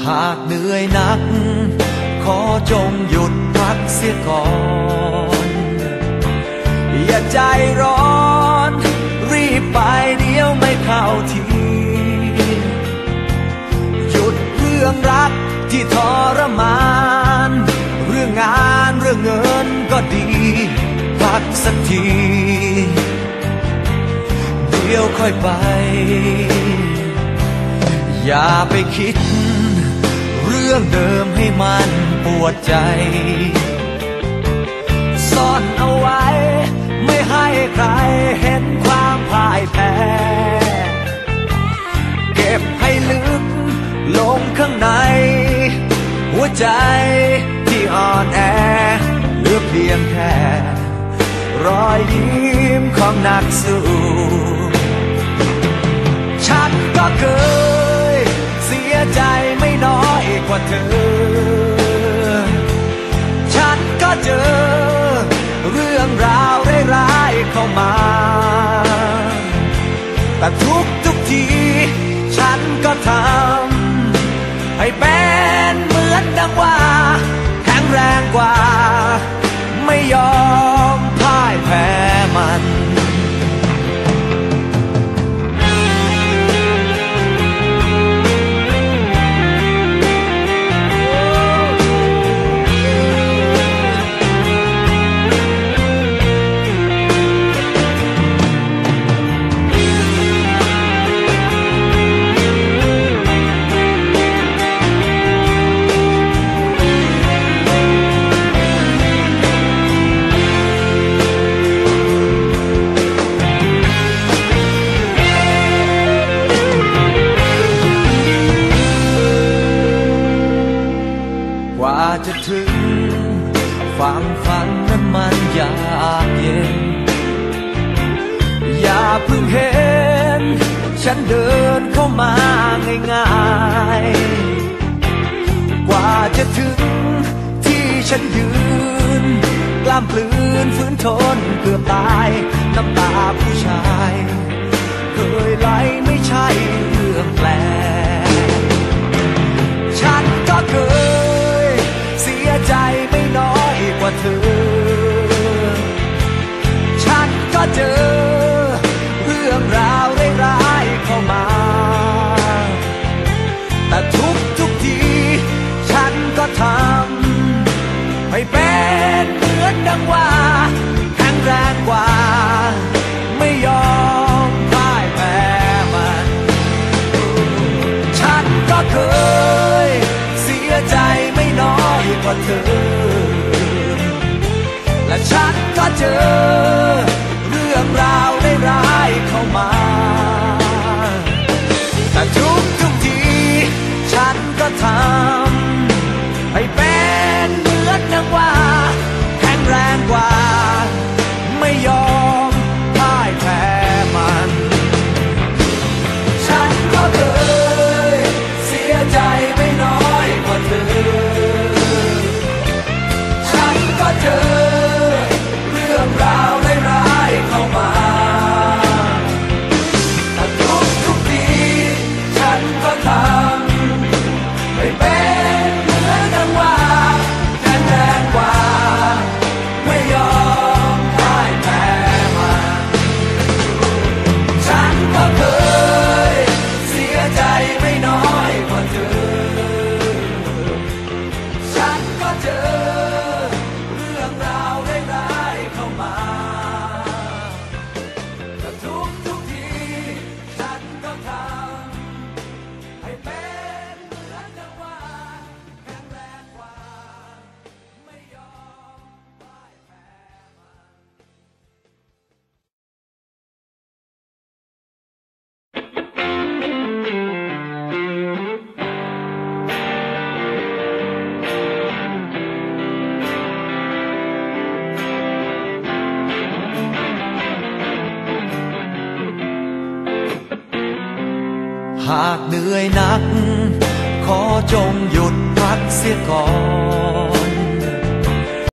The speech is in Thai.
หากเหนื่อยหนักขอจงหยุดพักเสียก่อนอย่าใจร้อนรีบไปเดี๋ยวไม่เข้าทีหยุดเรื่องรักที่ทรมานเรื่องงานเรื่องเงินก็ดีพักสักทีเดี๋ยวค่อยไปอย่าไปคิดเรื่องเดิมให้มันปวดใจซ่อนเอาไว้ไม่ให้ใครเห็นความพ่ายแพ้เก็บให้ลึกลงข้างในหัวใจที่อ่อนแอเหลือเพียงแค่รอยยิ้มของนักสู้ฉันก็เคยเสียใจไม่น้อยกว่าเธอฉันก็เจอเรื่องราวร้ายๆเข้ามาแต่ทุกทีฉันก็ทำให้เป็นเหมือนดังว่าแข็งแรงกว่าไม่ยอมพ่ายแพ้มันจะถึงฝั่งฝันนั้นมันยากเย็นอย่าเพิ่งเห็นฉันเดินเข้ามาง่ายๆกว่าจะถึงที่ฉันยืนกล้ามปลื้นฝืนทนเกือบตายน้ำตาผู้ชายเคยไหลไม่ใช่เรื่องแปลกฉันก็เคยเสียใจไม่น้อยกว่าเธอฉันก็เจอเรื่องราวร้ายๆเข้ามาแต่ทุกทีฉันก็ทำให้เป็นเหมือนดังว่าแข็งแรงกว่าไม่ยอมพ่ายแพ้มันฉันก็เคยเสียใจไม่น้อยกว่าเธอและฉันก็เจอเรื่องราวร้ายๆเข้ามาแต่ทุกทีฉันก็ทำให้เป็นเหมือนดังว่าแข็งแรงกว่าไม่ยอมพ่ายแพ้มันฉันก็เคยเสียใจไม่น้อยกว่าเธอฉันก็เจอเรื่องราวร้ายๆเข้ามาแต่ทุกทีฉันก็ทำให้เป็นเหมือนดังว่าแข็งแรงกว่าไม่ยอมพ่ายแพ้มันฉันก็เคยเสียใจไม่น้อยกว่าเธอฉันก็เจอเรื่องราวร้ายๆเข้ามาแต่ทุกทีฉันก็ทำให้เป็นเหมือนดังว่าแข็งแรงกว่าไม่ยอมพ่ายแพ้หากเหนื่อยหนักขอจงหยุดพักเสียก่อน